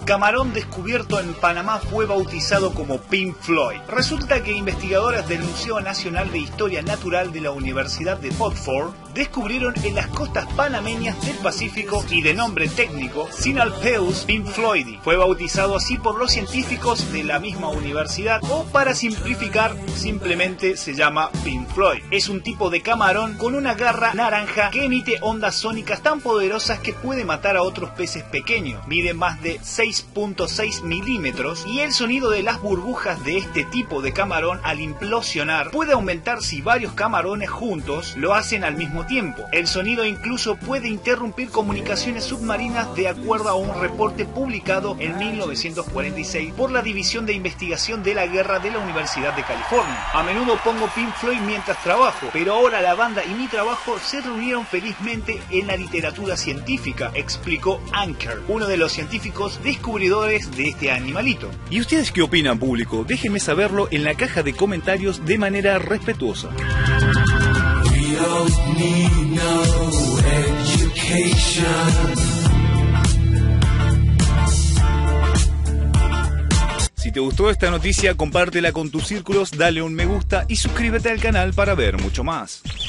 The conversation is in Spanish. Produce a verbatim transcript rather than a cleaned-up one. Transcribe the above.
Camarón descubierto en Panamá fue bautizado como Pink Floyd. Resulta que investigadores del Museo Nacional de Historia Natural de la Universidad de Oxford descubrieron en las costas panameñas del Pacífico y de nombre técnico Sinalpeus pinkfloydi. Fue bautizado así por los científicos de la misma universidad, o para simplificar, simplemente se llama Pink Floyd. Es un tipo de camarón con una garra naranja que emite ondas sónicas tan poderosas que puede matar a otros peces pequeños. Mide más de seis punto seis milímetros y el sonido de las burbujas de este tipo de camarón al implosionar puede aumentar si varios camarones juntos lo hacen al mismo tiempo. El sonido incluso puede interrumpir comunicaciones submarinas, de acuerdo a un reporte publicado en mil novecientos cuarenta y seis por la División de Investigación de la Guerra de la Universidad de California. A menudo pongo Pink Floyd mientras trabajo, pero ahora la banda y mi trabajo se reunieron felizmente en la literatura científica, explicó Anker, uno de los científicos descubridores de este animalito. ¿Y ustedes qué opinan, público? Déjenme saberlo en la caja de comentarios de manera respetuosa. We don't need no education. Si te gustó esta noticia, compártela con tus círculos, dale un me gusta y suscríbete al canal para ver mucho más.